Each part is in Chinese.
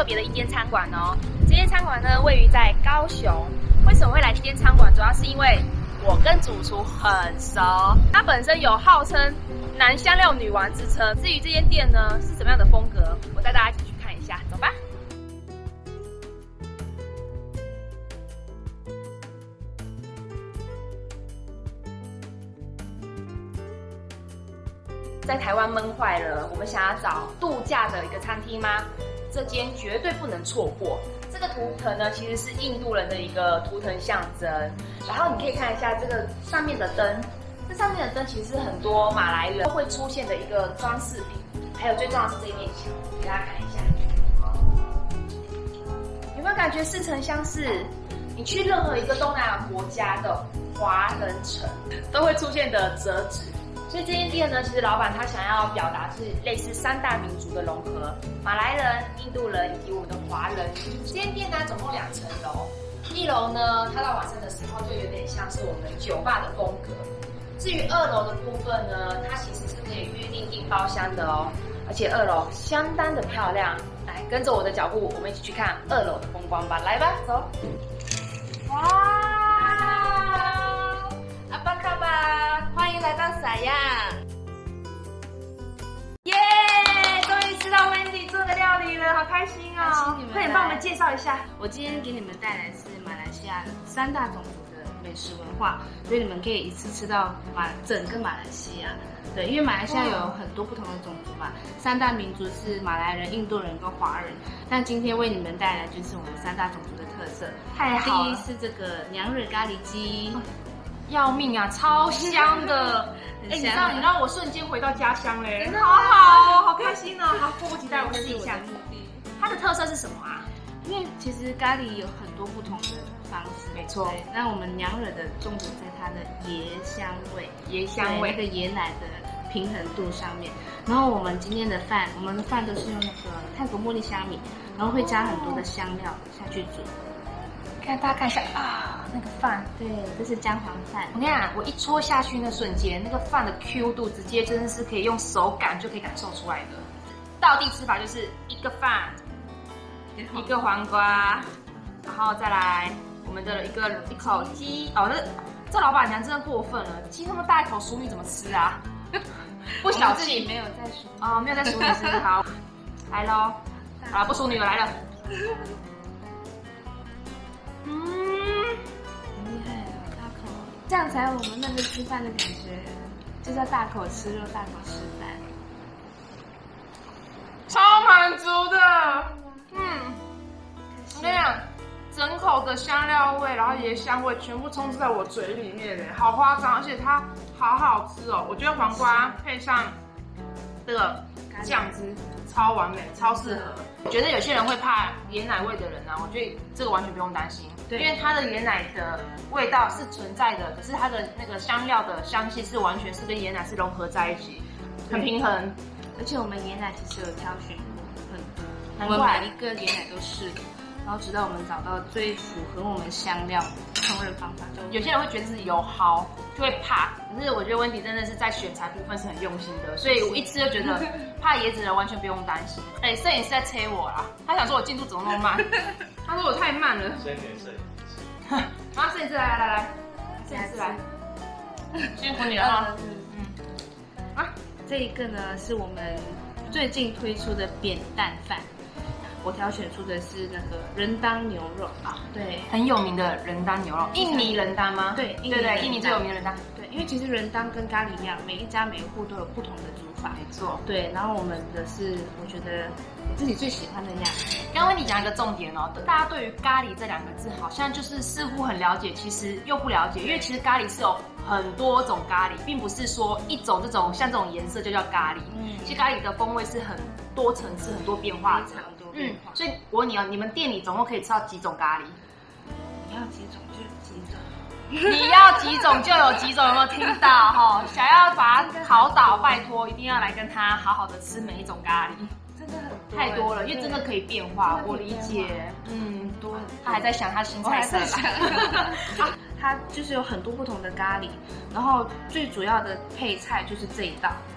别的一间餐馆哦。这间餐馆呢位于在高雄。为什么会来这间餐馆？主要是因为我跟主厨很熟，他本身有号称南香料女王之称。至于这间店呢是什么样的风格，我带大家一起去看一下，走吧。在台湾闷坏了，我们想要找度假的一个餐厅吗？这间绝对不能错过。这个图腾呢，其实是印度人的一个图腾象征。然后你可以看一下这个上面的灯，这上面的灯其实是很多马来人会出现的一个装饰品。还有最重要的是这一面墙，给大家看一下，有没有感觉似曾相识？你去任何一个东南亚国家的华人城都会出现的折纸。所以这间店呢，其实老板他想要表达是类似3大民族的融合，马来人、印度人以及我们的华人。这间店呢总共2层楼，1楼呢它到晚上的时候就有点像是我们酒吧的风格。至于2楼的部分呢，它其实是可以预定订包厢的哦，而且2楼相当的漂亮。来，跟着我的脚步，我们一起去看2楼的风光吧，来吧，走。哇！欢迎来到撒亚，耶！终于吃到 Wendy 做的料理了，好开心哦！快点帮我们介绍一下。 我今天给你们带来是马来西亚3大种族的美食文化，所以你们可以一次吃到整个马来西亚。对，因为马来西亚有很多不同的种族嘛，3大民族是马来人、印度人跟华人。但今天为你们带来就是我们3大种族的特色。 太好了！ 第一是这个娘惹咖喱鸡。 要命啊，超香的！ 你让我瞬间回到家乡嘞，好好哦，好开心哦，好迫不及待，我试一下。它的特色是什么啊？ 因为其实咖喱有很多不同的方式， 没错。 那我们娘惹的重点在它的椰香味，那个椰奶的平衡度上面。然后我们今天的饭，我们的饭都是用那个泰国茉莉香米，然后会加很多的香料下去煮。 看大家看一下啊，那个饭， 对，这是姜黄饭。 我跟你讲，我一戳下去那瞬间，那个饭的 Q 度直接真的是可以用手感就可以感受出来的。道地吃法就是一个饭，一个黄瓜，然后再来我们的一口鸡。哦，这老板娘真的过分了，鸡那么大一口熟女怎么吃啊？不小气， 没有在熟哦，没有在熟女吃。好，来喽，好了，不熟女了，来了。 这样才有我们那个吃饭的感觉，就叫大口吃肉，大口吃饭， 超满足的。我跟你讲，整口的香料味，然后椰香味全部充斥在我嘴里面嘞，好夸张，而且它好好吃哦。我觉得黄瓜配上这个酱汁超完美，超适合。我觉得有些人会怕椰奶味的人啊，我觉得这个完全不用担心。因为它的椰奶的味道是存在的，可是它的那个香料的香气是完全是跟椰奶是融合在一起，很平衡。 而且我们椰奶其实有挑选过很多，我们每一个椰奶都试过，然后直到我们找到最符合我们香料烹饪方法。 有些人会觉得是油耗，就会怕，可是我觉得Wendy真的是在选材部分是很用心的，所以我一吃就觉得怕椰子的人完全不用担心。摄影师在催我啦，他想说我进度怎么那么慢，他说我太慢了。 先给摄影师。 啊，摄影师来，摄影师来，辛苦你了啊。 这一个呢是我们最近推出的扁担饭。我挑选出的是那个仁当牛肉啊，对， 很有名的仁当牛肉，印尼仁当吗？ 对， 印尼最有名的仁当。 对，因为其实仁当跟咖喱一样，每一家每一户都有不同的煮法。 没错。 对，然后我们的是我觉得我自己最喜欢的样子。 刚刚你讲一个重点哦，大家对于咖喱这2个字好像就是似乎很了解，其实又不了解，因为其实咖喱是有很多种咖喱，并不是说一种这种像这种颜色就叫咖喱。其实咖喱的风味是很多层次、很多变化的。所以我问你哦，你们店里总共可以吃到几种咖喱？ 你要几种就有几种， 你要几种就有几种，有没有听到哈？想要把它考倒，拜托一定要来跟他好好的吃每一种咖喱， 真的很多太多了，因为真的可以变化，我理解。 多。 他还在想他新菜色啦。 它就是有很多不同的咖喱，然后最主要的配菜就是这一道。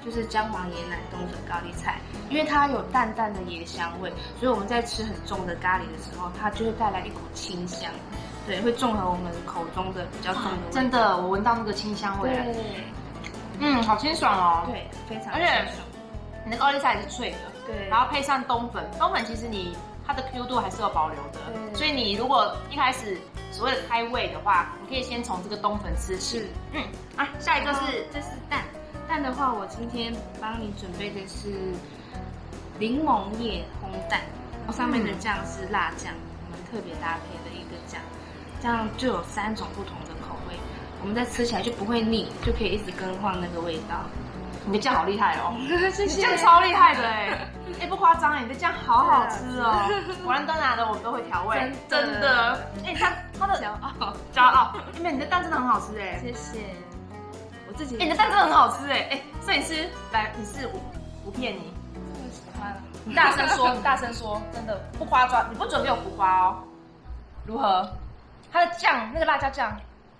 就是姜黄椰奶冬粉高丽菜，因为它有淡淡的椰香味，所以我们在吃很重的咖喱的时候，它就会带来一股清香，对，会中和我们口中的比较重的味道。 真的，我闻到那个清香味了。 对， 好清爽哦。 对，非常而且你的高丽菜也是脆的， 对， 然后配上冬粉，冬粉其实它的 Q 度还是有保留的，所以你如果一开始所谓的开胃的话，你可以先从这个冬粉吃起。下一个这是蛋。蛋的话，我今天帮你准备的是柠檬叶烘蛋，然后上面的酱是辣酱，我们特别搭配的一个酱，这样就有3种不同的口味，我们在吃起来就不会腻，就可以一直更换那个味道。 你的酱好厉害哦， 谢谢， 你酱超厉害的哎，不夸张哎，你的酱好好吃哦，果然端拿的我们都会调味，真的。你看它的骄傲，因为你的蛋真的很好吃哎， 谢谢。我自己， 你的蛋真的很好吃哎，摄影师来，你是不骗你， 我喜欢。 你大声说，你大声说，真的不夸张，你不准给我浮夸哦。如何？它的酱，那个辣椒酱，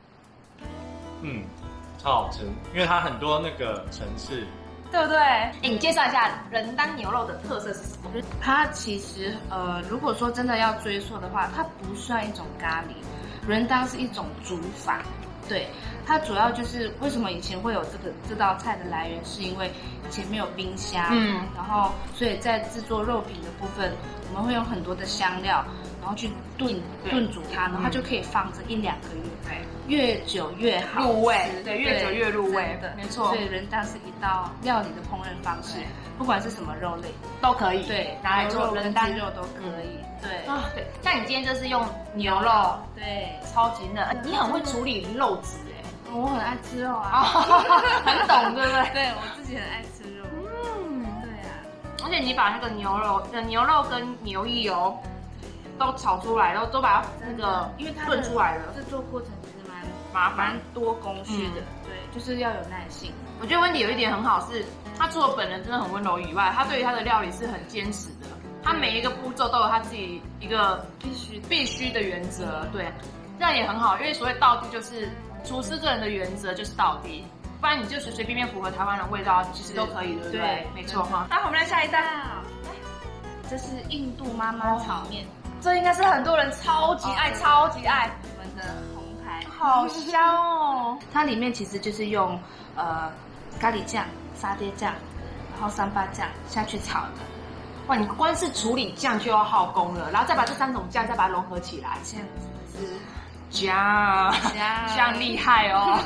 超好吃，因为它很多那个层次， 对不对？你介绍一下仁丹牛肉的特色是什么？ 它其实如果说真的要追溯的话，它不算一种咖喱，仁丹是一种煮法。对，它主要就是为什么以前会有这道菜的来源，是因为以前没有冰箱，然后所以在制作肉品的部分，我们会用很多的香料，然后去炖煮它，然后它就可以放着1-2个月，对，越久越好入味，对，越久越入味的，没错。 所以仁丹是一道料理的烹饪方式，不管是什么肉类都可以， 对， 拿来做仁丹肉都可以，对对。像你今天就是用牛肉， 对， 超级嫩，你很会处理肉质哎， 我很爱吃肉啊， 很懂对不对？ 对我自己很爱吃肉，对啊， 而且你把那个牛肉跟牛油都炒出来，然后都把它那个因为它炖出来了， 制作过程其实蛮多工序的，对，就是要有耐性。 我觉得温迪有一点很好是，他除了本人真的很温柔以外，他对于他的料理是很坚持的，他每一个步骤都有他自己一个必须的原则，对，这样也很好，因为所谓道地就是厨师个人的原则就是道地，不然你就随随便便符合台湾的味道，其实都可以，对不对？没错哈。那我们来下一道， 这是印度妈妈炒面， 这应该是很多人超级爱，超级爱我们的红牌， 好香哦！ 它里面其实就是用咖喱酱、沙爹酱，然后三八酱下去炒的。 哇，你光是处理酱就要耗工了，然后再把这3种酱再把它融合起来， 这样子是酱厉害哦。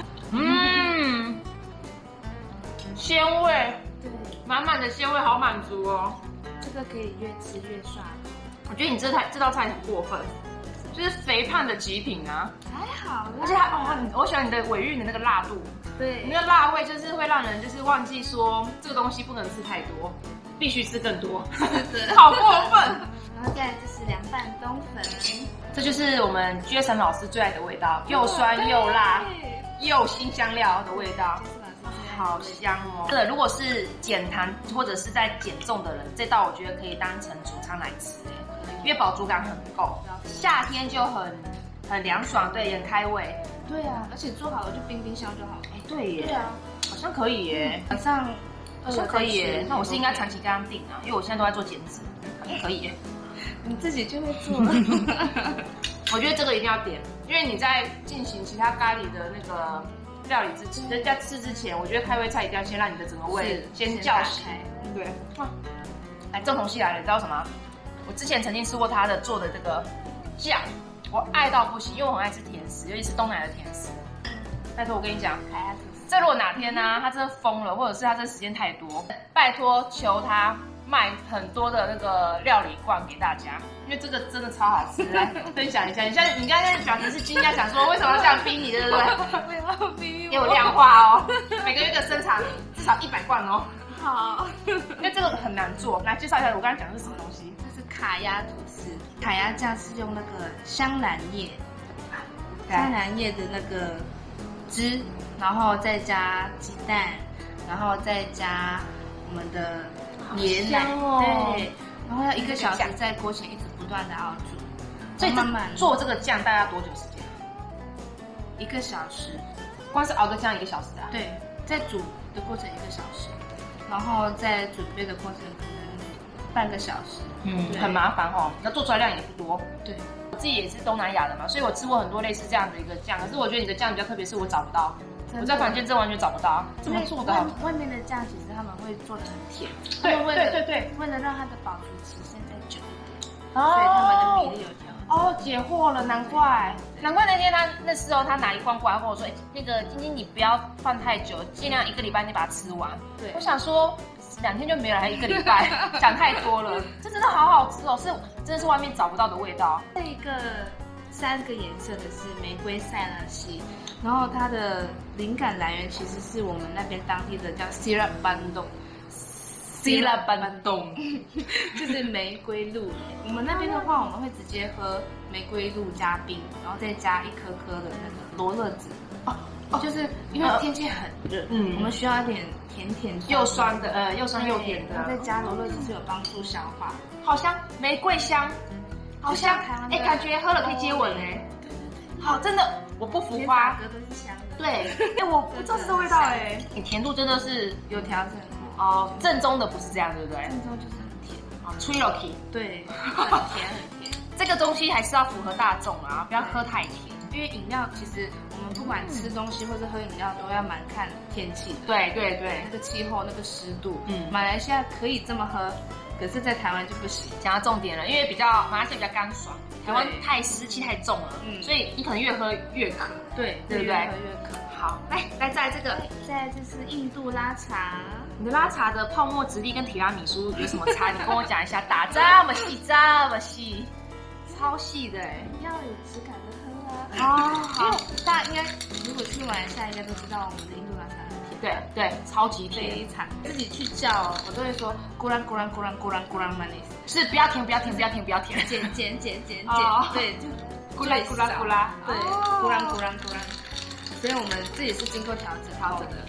鲜味， 对， 满满的鲜味，好满足哦。 这个可以越吃越爽。 我觉得你这道菜很过分，就是肥胖的极品啊。 还好， 而且我喜欢你的尾韵的那个辣度， 对， 你那个辣味就是会让人就是忘记说这个东西不能吃太多，必须吃更多，好过分。 然后再来这是凉拌冬粉， 这就是我们Jason老师最爱的味道，又酸又辣又辛香料的味道。好香哦！对，如果是减糖或者是在减重的人，这道我觉得可以当成主餐来吃，因为饱足感很够，夏天就很凉爽，对，也很开胃。 对啊，而且做好了就冰箱就好了。 哎，对耶， 对啊， 好像可以耶， 晚上好像可以耶。那我是应该长期这样订啊，因为我现在都在做减脂，好像可以耶。 你自己就会做。 我觉得这个一定要点，因为你在进行其他咖喱的那个料理之前，人家吃之前，我觉得开胃菜一定要先让你的整个胃先叫醒。对，来正统系来了，你知道什么？我之前曾经吃过他的做的这个酱，我爱到不行，因为我很爱吃甜食，尤其是东南亚的甜食。拜托我跟你讲，这如果哪天呢、他真的疯了，或者是他这时间太多，拜托求他卖很多的那个料理罐给大家，因为这个真的超好吃，来分享一下。你刚才表情是惊讶，想说为什么要这样逼你，对不对？ 不要逼我， 给我量化哦，每个月的生产至少100罐哦。 好， 因为这个很难做，来介绍一下我刚才讲的是什么东西？ 这是卡鸭吐司，卡鸭酱是用那个香兰叶，香兰叶的那个汁，然后再加鸡蛋，然后再加我们的椰奶，对，然后要1个小时在锅前一直不断的熬煮， 所以慢慢做这个酱大概多久时间 ？1个小时， 光是熬个酱1个小时啊？ 对，在煮的过程1个小时，然后在准备的过程可能半个小时。 很麻烦哦，要做出来量也不多。 对， 我自己也是东南亚的嘛，所以我吃过很多类似这样的一个酱，可是我觉得你的酱比较特别，是我找不到，我在房间真完全找不到，怎么做的？ 外面的酱其实他们会做的很甜， 对， 为了让它的保存期限再久一点， 所所以他们的比例有调。 哦，解惑了，难怪那时候他拿一罐过来跟我说，那个晶晶你不要放太久，尽量1个礼拜你把它吃完。 对， 我想说2天就没了，还1个礼拜，讲太多了。这真的好好吃哦，真的是外面找不到的味道。 这个3个颜色的是玫瑰塞纳西，然后它的灵感来源其实是我们那边当地的叫 Sirap Bandung。Sirap Bandung 就是玫瑰露。我们那边的话，我们会直接喝玫瑰露加冰，然后再加一颗颗的那个罗勒籽。就是因为天气很热，我们需要一点甜又酸的，又酸又甜的， 然后再加罗勒籽是有帮助消化。 好香，玫瑰香，好香，感觉喝了可以接吻哎。好，真的，我不浮夸， 打嗝都是香的。 对，我不知道这味道哎，你甜度真的是有调整。 哦，正宗的不是这样，对不对？ 正宗就是很甜啊，吹了气。 对，很甜很甜。 这个东西还是要符合大众啊，不要喝太甜。 因为饮料其实我们不管吃东西或者喝饮料都要蛮看天气的。 对， 那个气候那个湿度，马来西亚可以这么喝，可是在台湾就不行。 讲到重点了，因为马来西亚比较干爽，台湾太湿气太重了，所以你可能越喝越渴。 对不对？越喝越渴。 好，来再来这个， 再来这是印度拉茶。 你的拉茶的泡沫质地跟提拉米苏有什么差？你跟我讲一下，打这么细，超细的哎， 要有质感的喝啊。 好， 大家应该如果去马来西亚应该都知道我们的印度拉茶很甜。 对，超级甜， 非常。自己去叫，我都会说咕啷玛尼斯， 是不要甜，减， 对，就咕啦， 对，咕啷。所以我们自己是经过调整的。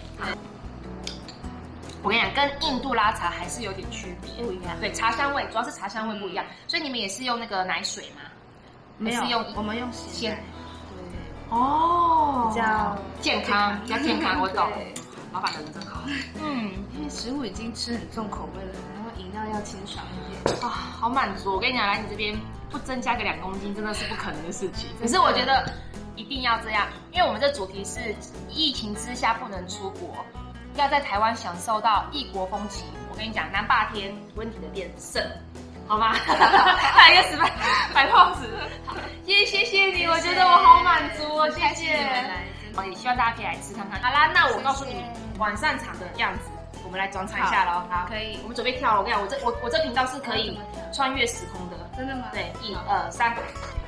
我跟你讲，跟印度拉茶还是有点区别， 不一样。 对，茶香味主要是茶香味不一样，所以你们也是用那个奶水吗？ 没有，我们用鲜奶。 对，哦， 比较健康，我懂。老板人真好。 因为食物已经吃很重口味了，然后饮料要清爽一点。 啊，好满足！我跟你讲，来你这边不增加个2公斤，真的是不可能的事情。可是我觉得一定要这样，因为我们这主题是疫情之下不能出国。要在台湾享受到异国风情，我跟你讲，南霸天温体的店胜，好吗？来一个白胖子，谢谢你，我觉得我好满足哦，谢谢。也希望大家可以来吃看看。好啦，那我告诉你晚上场的样子，我们来转场一下咯。好， 可以。 我们准备跳了，我跟你讲，我这频道是可以穿越时空的。 真的吗？ 对，1、2、3。